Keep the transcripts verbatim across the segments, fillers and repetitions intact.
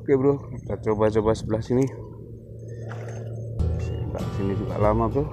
Oke bro, kita coba-coba sebelah sini. Sebelah sini juga lama bro.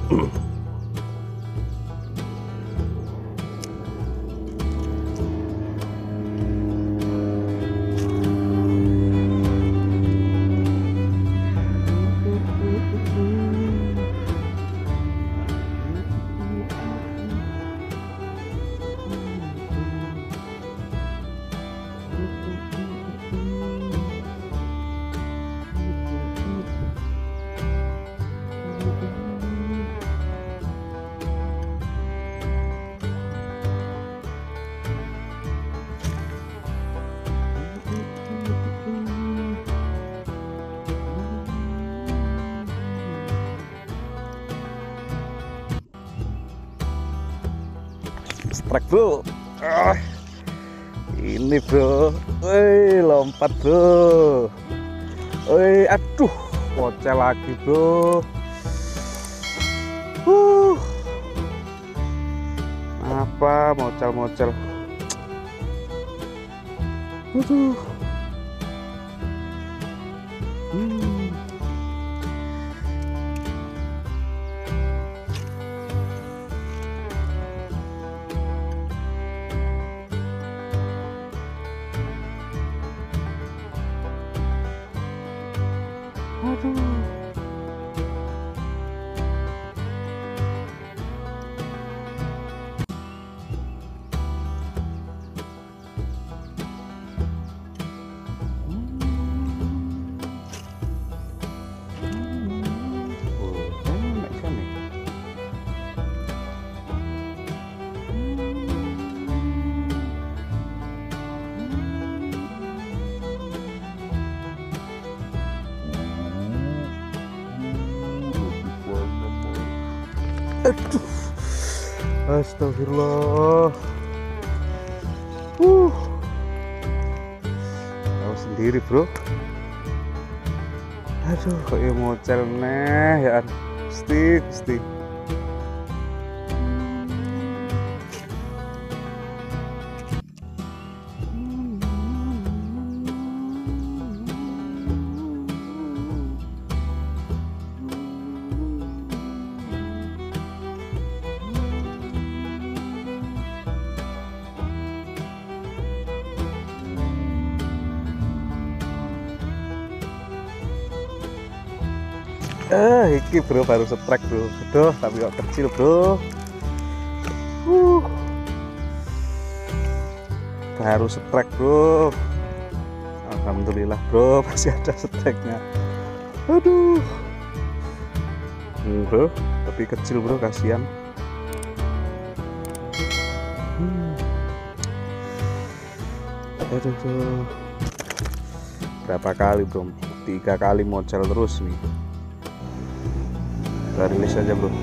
Strike bro. Ah, ini bro, woi lompat bro, woi aduh pocel lagi bro. Uh, apa mocel-mocel, aduh. Hmm. Aduh. Aduh, astagfirullah. Uh, tahu sendiri bro. Aduh, kok ya mocel nih ya, pasti pasti. Eh, iki bro baru strike bro. Aduh, tapi kok kecil bro. Uh. Baru strike bro. Alhamdulillah bro, masih ada strike-nya. Aduh. Hmm, bro, tapi kecil bro, kasihan. Hmm. Aduh, tuh. Berapa kali bro? Tiga kali mocel terus nih. Kita rilis aja bro.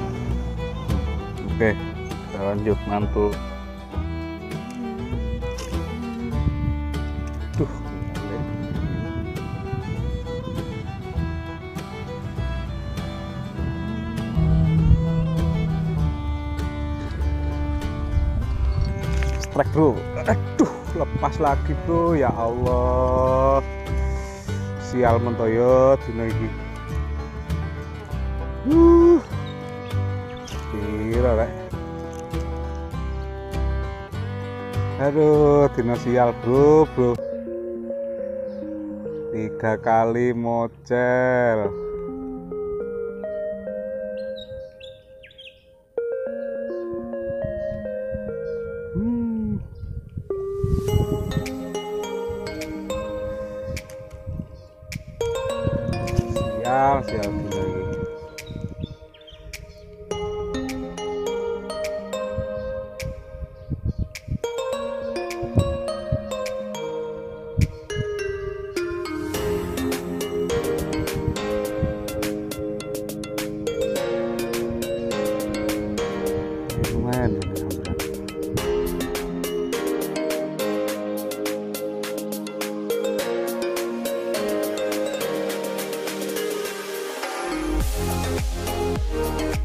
Oke, kita lanjut mantul. Duh, strike bro. Aduh, lepas lagi bro, ya Allah. Sial mentoyo dino iki. Uh, kira rek. Aduh, dino sial bro, bro. Tiga kali mocel. Hmm. Sial, sial dino iki. Lumayan ya, mudah-mudahan.